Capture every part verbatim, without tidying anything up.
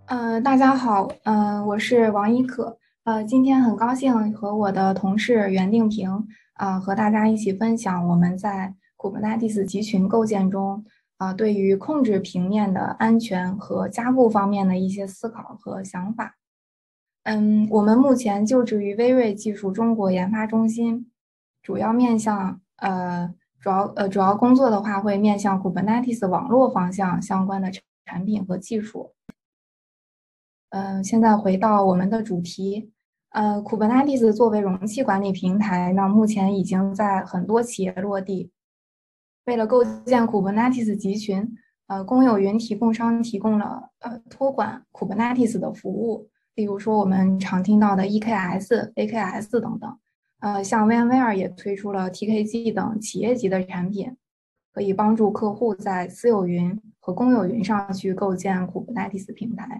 呃，大家好，呃，我是王一可，呃，今天很高兴和我的同事袁定平，啊、和大家一起分享我们在 Kubernetes 集群构建中，啊、对于控制平面的安全和加固方面的一些思考和想法。嗯，我们目前就职于微瑞技术中国研发中心，主要面向呃主要呃主要工作的话会面向 Kubernetes 网络方向相关的产品和技术。嗯，现在回到我们的主题，呃，Kubernetes 作为容器管理平台呢，目前已经在很多企业落地。为了构建 Kubernetes 集群，呃，公有云提供商提供了呃托管 Kubernetes 的服务，例如说我们常听到的 E K S、A K S 等等。呃，像 VMware 也推出了 T K G 等企业级的产品，可以帮助客户在私有云和公有云上去构建 Kubernetes 平台。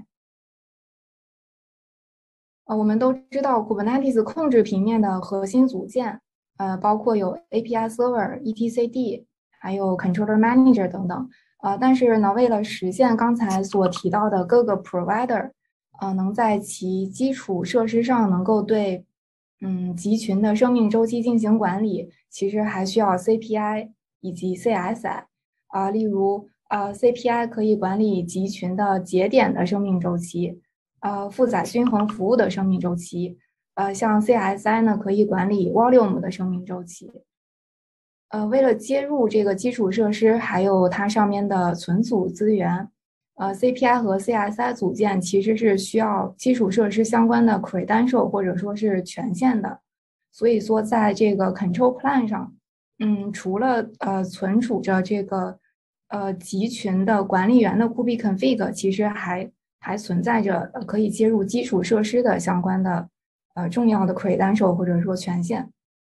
呃，我们都知道 Kubernetes 控制平面的核心组件，呃，包括有 A P I Server、E T C D，还有 Controller Manager 等等。呃，但是呢，为了实现刚才所提到的各个 provider，呃，能在其基础设施上能够对嗯集群的生命周期进行管理，其实还需要 C P I 以及 C S I。啊、例如，呃，C P I 可以管理集群的节点的生命周期。呃负载均衡服务的生命周期，呃，像 C S I 呢可以管理 volume 的生命周期。呃，为了接入这个基础设施，还有它上面的存储资源，呃，C P I 和 C S I 组件其实是需要基础设施相关的 credential 或者说是权限的。所以说，在这个 control plan 上，嗯，除了呃存储着这个呃集群的管理员的 kubeconfig，其实还还存在着呃可以接入基础设施的相关的呃重要的 credential 或者说权限。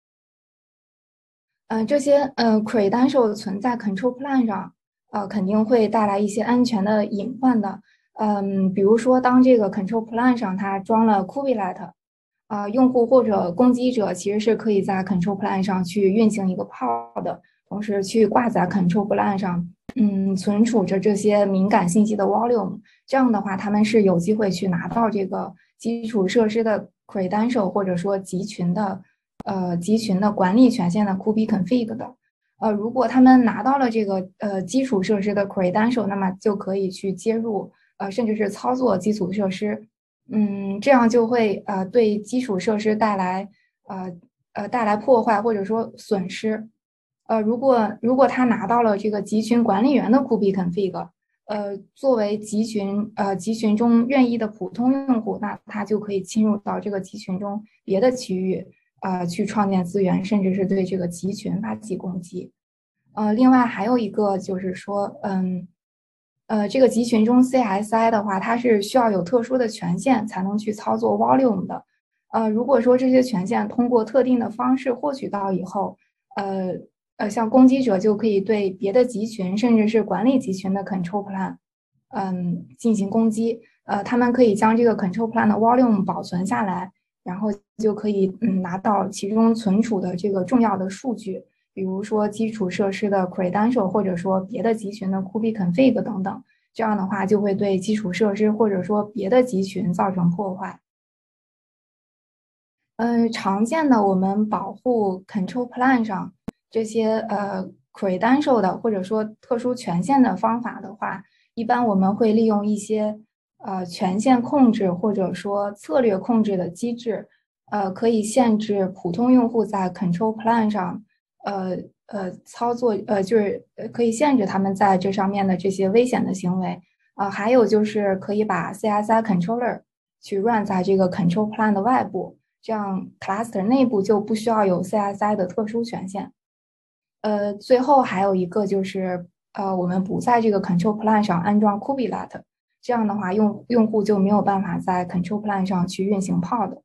嗯、呃这些呃 credential 存在 control plan 上，呃肯定会带来一些安全的隐患的。嗯，比如说当这个 control plan 上它装了 kubelet，啊、呃用户或者攻击者其实是可以在 control plan 上去运行一个 pod 的，同时去挂在 control plan 上，嗯，存储着这些敏感信息的 volume。这样的话，他们是有机会去拿到这个基础设施的 credential 或者说集群的呃集群的管理权限的 kubeconfig 的。呃，如果他们拿到了这个呃基础设施的 credential，那么就可以去接入呃甚至是操作基础设施。嗯，这样就会呃对基础设施带来呃呃带来破坏或者说损失。呃，如果如果他拿到了这个集群管理员的 kubeconfig，呃，作为集群呃集群中任意的普通用户，那他就可以侵入到这个集群中别的区域，呃，去创建资源，甚至是对这个集群发起攻击。呃，另外还有一个就是说，嗯，呃，这个集群中 C S I 的话，它是需要有特殊的权限才能去操作 volume 的。呃，如果说这些权限通过特定的方式获取到以后，呃呃，像攻击者就可以对别的集群，甚至是管理集群的 control plan，嗯，进行攻击。呃，他们可以将这个 control plan 的 volume 保存下来，然后就可以嗯拿到其中存储的这个重要的数据。比如说基础设施的 credential，或者说别的集群的 kubeconfig 等等，这样的话就会对基础设施或者说别的集群造成破坏。嗯，常见的我们保护 control plan 上这些呃 credential 的或者说特殊权限的方法的话，一般我们会利用一些呃权限控制或者说策略控制的机制，呃，可以限制普通用户在 control plan 上，呃呃操作，呃就是呃可以限制他们在这上面的这些危险的行为。啊、还有就是可以把 C S I controller 去 run 在这个 control plan 的外部。这样 cluster 内部就不需要有 C S I 的特殊权限。呃，最后还有一个就是，呃，我们不在这个 control plan 上安装 kubelet，这样的话用用户就没有办法在 control plan 上去运行 pod。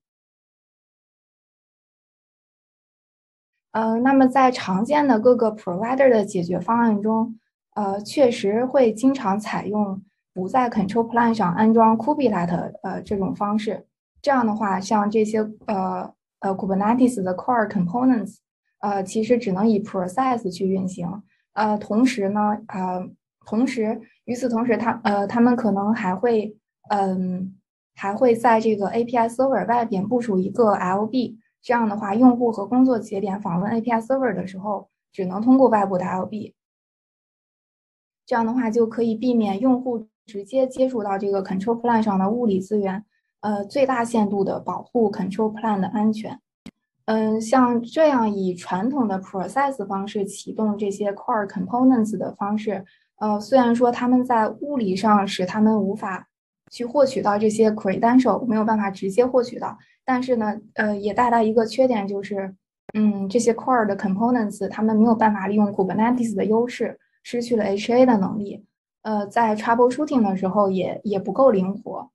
呃，那么在常见的各个 provider 的解决方案中，呃，确实会经常采用不在 control plan 上安装 kubelet 呃这种方式。这样的话，像这些呃呃 Kubernetes 的 core components，呃，其实只能以 process 去运行。呃，同时呢，呃，同时与此同时，它呃他们可能还会嗯，还会在这个 A P I Server 外边部署一个 L B，这样的话，用户和工作节点访问 A P I Server 的时候，只能通过外部的 L B。这样的话就可以避免用户直接接触到这个 control plan 上的物理资源，呃，最大限度的保护 control plan 的安全。嗯，像这样以传统的 process 方式启动这些 core components 的方式，呃，虽然说他们在物理上使他们无法去获取到这些 credential，没有办法直接获取到，但是呢，呃，也带来一个缺点就是，嗯，这些 core 的 components 他们没有办法利用 Kubernetes 的优势，失去了 H A 的能力，呃，在 troubleshooting 的时候也也不够灵活。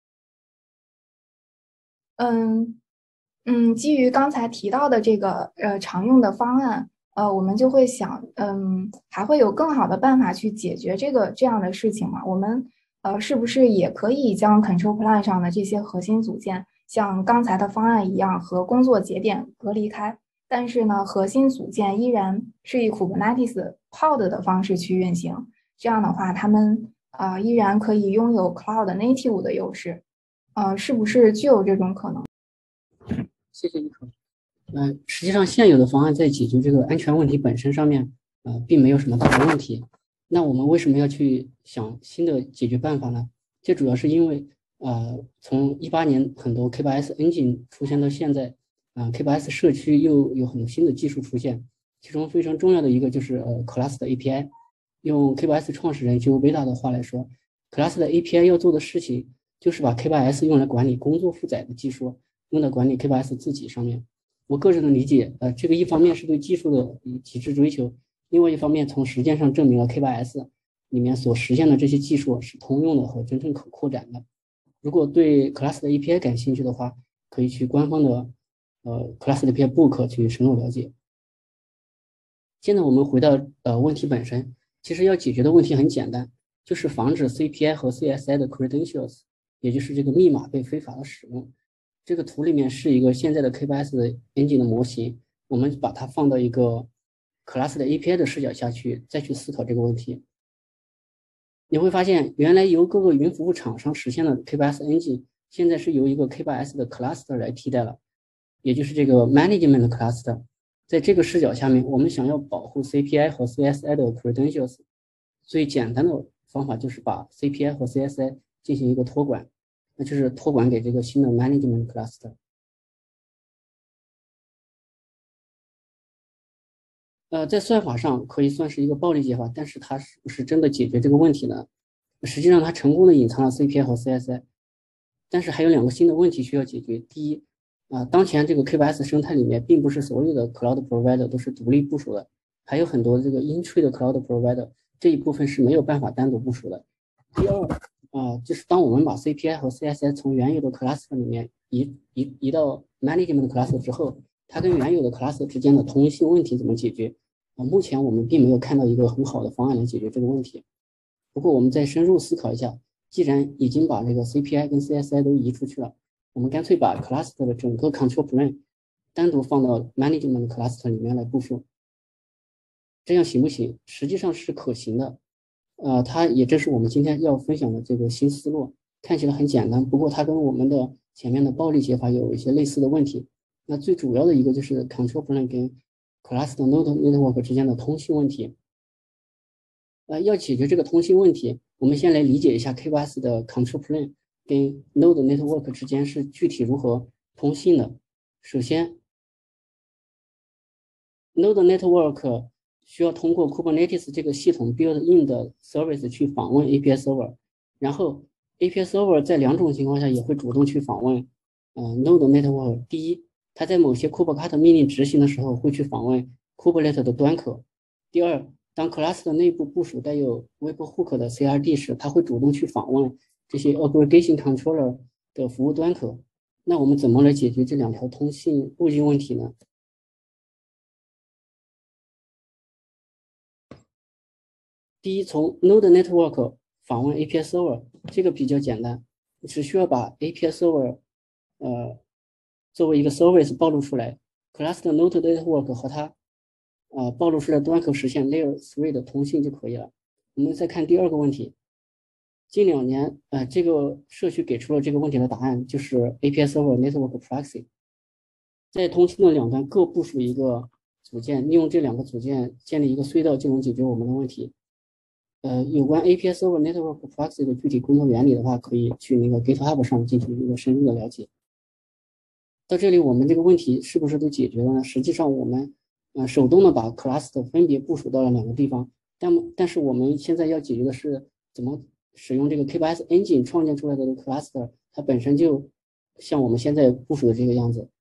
嗯嗯，基于刚才提到的这个呃常用的方案，呃，我们就会想，嗯，还会有更好的办法去解决这个这样的事情吗？我们呃是不是也可以将 control plan 上的这些核心组件，像刚才的方案一样和工作节点隔离开？但是呢，核心组件依然是以 Kubernetes pod 的方式去运行，这样的话，他们啊、呃依然可以拥有 cloud native 的优势。呃，是不是具有这种可能？ 谢谢你可。呃，实际上现有的方案在解决这个安全问题本身上面，呃，并没有什么大的问题。那我们为什么要去想新的解决办法呢？这主要是因为，呃，从一八年很多 K 八 S engine 出现到现在，啊、呃、，K 八 S 社区又有很多新的技术出现，其中非常重要的一个就是呃 Class 的 A P I。用 K 八 S 创始人 Joe Beda 的话来说，Class 的 A P I 要做的事情就是把 K 八 S 用来管理工作负载的技术用来管理 K 八 S 自己上面。我个人的理解，呃，这个一方面是对技术的极致追求，另外一方面从实践上证明了 K 八 S 里面所实现的这些技术是通用的和真正可扩展的。如果对 Class 的 A P I 感兴趣的话，可以去官方的呃 Class 的 A P I book 去深入了解。现在我们回到呃问题本身，其实要解决的问题很简单，就是防止 C P I 和 C S I 的 credentials，也就是这个密码被非法的使用。这个图里面是一个现在的 K 八 S 的 engine 的模型，我们把它放到一个 class 的 A P I 的视角下去，再去思考这个问题。你会发现，原来由各个云服务厂商实现的 K 八 S engine，现在是由一个 K 八 S 的 cluster 来替代了，也就是这个 management cluster。在这个视角下面，我们想要保护 C P I 和 C S I 的 credentials，最简单的方法就是把 C P I 和 C S I 进行一个托管，那就是托管给这个新的 management cluster。呃，在算法上可以算是一个暴力解法，但是它是不是真的解决这个问题呢？实际上，它成功的隐藏了 C P I 和 C S I，但是还有两个新的问题需要解决。第一，啊、呃，当前这个 K 八 S 生态里面，并不是所有的 cloud provider 都是独立部署的，还有很多这个 in-tree 的 cloud provider，这一部分是没有办法单独部署的。第二，啊、呃，就是当我们把 C P I 和 C S I 从原有的 cluster 里面移移移到 management cluster 之后，它跟原有的 cluster 之间的通用性问题怎么解决？啊，目前我们并没有看到一个很好的方案来解决这个问题。不过，我们再深入思考一下，既然已经把这个 C P I 跟 C S I 都移出去了，我们干脆把 cluster 的整个 control plane 单独放到 management cluster 里面来部署，这样行不行？实际上是可行的。呃，它也正是我们今天要分享的这个新思路，看起来很简单，不过它跟我们的前面的暴力解法有一些类似的问题。那最主要的一个就是 control plane 跟 cluster node network 之间的通信问题。呃，要解决这个通信问题，我们先来理解一下 K 八 S 的 control plane 跟 node network 之间是具体如何通信的。首先，node network 需要通过 Kubernetes 这个系统 built-in 的 service 去访问 A P I server，然后 A P I server 在两种情况下也会主动去访问，呃，node network。第一，它在某些 kubectl 命令执行的时候会去访问 kubelet 的端口。第二，当 class 的内部部署带有 webhook 的 C R D 时，它会主动去访问这些 aggregation controller 的服务端口。那我们怎么来解决这两条通信路径问题呢？第一，从 Node Network 访问 A P I Server， 这个比较简单，只需要把 A P I Server 呃作为一个 service 暴露出来 ，Class 的 Node Network 和它呃暴露出来端口实现 Layer 三的通信就可以了。我们再看第二个问题， 近两年，呃，这个社区给出了这个问题的答案，就是 A P I Server Network Proxy， 在通信的两端各部署一个组件，利用这两个组件建立一个隧道，就能解决我们的问题。呃，有关 A P I Server Network Proxy 的具体工作原理的话，可以去那个 GitHub 上进行一个深入的了解。到这里，我们这个问题是不是都解决了呢？实际上，我们呃手动的把 cluster 分别部署到了两个地方，但但是我们现在要解决的是怎么使用这个 K 八 S Engine 创建出来的 cluster， 它本身就像我们现在部署的这个样子。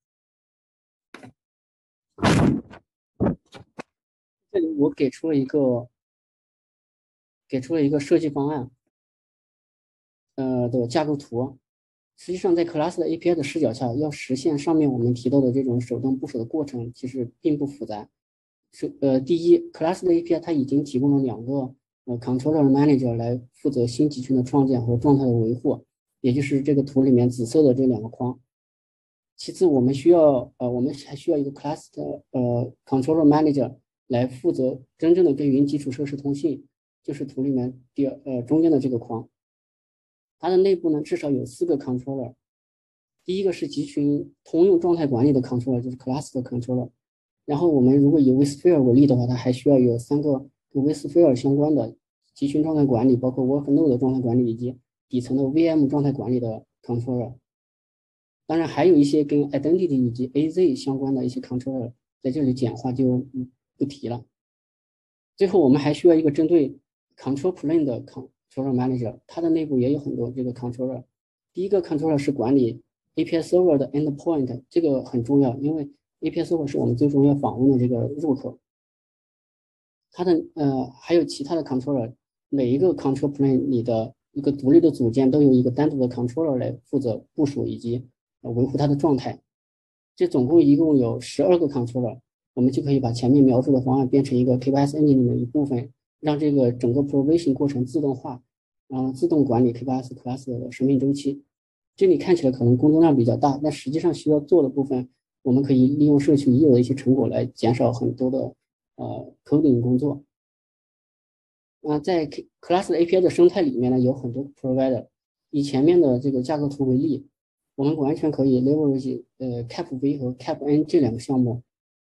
这里我给出了一个给出了一个设计方案，呃的架构图。实际上，在 Cluster A P I 的视角下，要实现上面我们提到的这种手动部署的过程，其实并不复杂。是呃，第一 ，Cluster A P I 它已经提供了两个呃 Controller Manager 来负责新集群的创建和状态的维护，也就是这个图里面紫色的这两个框。其次，我们需要呃，我们还需要一个 Cluster 呃 Controller Manager 来负责真正的跟云基础设施通信，就是图里面第二呃中间的这个框。它的内部呢，至少有四个 controller。第一个是集群通用状态管理的 controller， 就是 cluster controller。然后我们如果以 vSphere 为例的话，它还需要有三个跟 vSphere 相关的集群状态管理，包括 worknode 状态管理以及底层的 V M 状态管理的 controller。当然还有一些跟 identity 以及 A Z 相关的一些 controller， 在这里简化就不提了。最后我们还需要一个针对 control plane 的 controller manager， 它的内部也有很多这个 controller。第一个 controller 是管理 A P I server 的 endpoint， 这个很重要，因为 A P I server 是我们最终要访问的这个入口。它的呃还有其他的 controller， 每一个 control plane 里的一个独立的组件都有一个单独的 controller 来负责部署以及维护它的状态。这总共一共有十二个 controller， 我们就可以把前面描述的方案变成一个 K 八 S Engine 的一部分，让这个整个 provision 过程自动化，然后自动管理 K 八 S class 的生命周期。这里看起来可能工作量比较大，但实际上需要做的部分，我们可以利用社区已有的一些成果来减少很多的呃 coding 工作。啊、呃，在 class A P I 的生态里面呢，有很多 provider。以前面的这个架构图为例，我们完全可以 leverage 呃 cap V 和 cap N 这两个项目。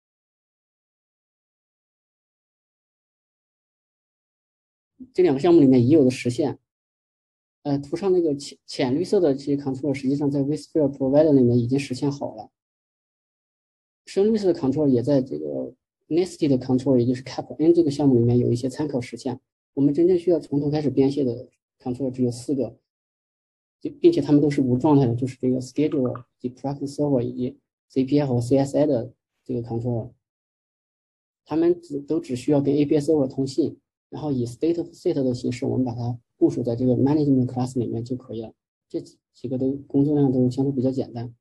这两个项目里面已有的实现。呃，图上那个浅浅绿色的这些 controller， 实际上在 vSphere Provider 里面已经实现好了。深绿色的 controller 也在这个 nested controller， 也就是 cap N 这个项目里面有一些参考实现。我们真正需要从头开始编写的 controller 只有四个，并且它们都是无状态的，就是这个 schedule 及 practice server 以及 C P I 和 C S I 的这个 controller。它们只都只需要跟 A P I server 通信，然后以 state of set 的形式，我们把它部署在这个 management class 里面就可以了。这几个都工作量都相对比较简单。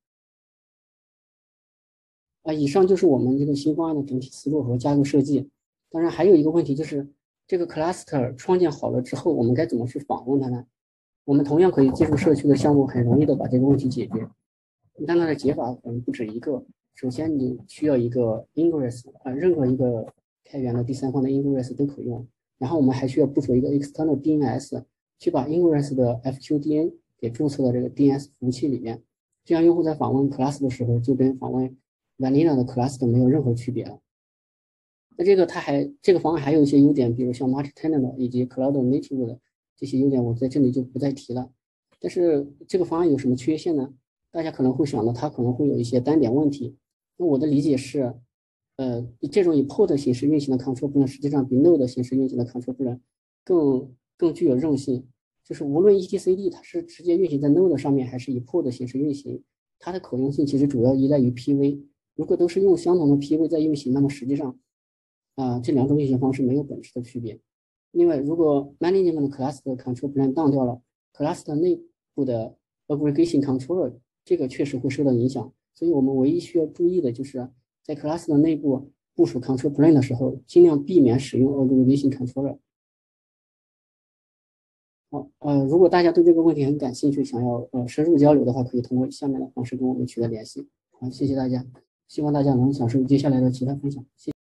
啊，以上就是我们这个新方案的整体思路和架构设计。当然还有一个问题就是，这个 cluster 创建好了之后，我们该怎么去访问它呢？我们同样可以借助社区的项目，很容易的把这个问题解决。但它的解法可能不止一个。首先，你需要一个 ingress， 啊，任何一个开源的第三方的 ingress 都可用。然后我们还需要部署一个 external D N S， 去把 ingress 的 F Q D N 给注册到这个 D N S 服务器里面。这样用户在访问 class 的时候，就跟访问 vanilla 的 cluster 没有任何区别了。那这个它还这个方案还有一些优点，比如像 multi-tenant 以及 cloud native 的这些优点，我在这里就不再提了。但是这个方案有什么缺陷呢？大家可能会想到它可能会有一些单点问题。那我的理解是，呃，这种以 pod 形式运行的 control plane 实际上比 node 形式运行的 control plane 更更具有韧性。就是无论 E T C D 它是直接运行在 node 上面，还是以 pod 形式运行，它的可用性其实主要依赖于 P V。如果都是用相同的 P V 在运行，那么实际上，啊、呃，这两种运行方式没有本质的区别。另外，如果 management class 的 control plane down 掉了 ，class 内部的 aggregation controller 这个确实会受到影响。所以我们唯一需要注意的就是在 class 的内部部署 control plane 的时候，尽量避免使用 aggregation controller。好，呃，如果大家对这个问题很感兴趣，想要呃深入交流的话，可以通过下面的方式跟我们取得联系。好，谢谢大家，希望大家能享受接下来的其他分享。谢谢。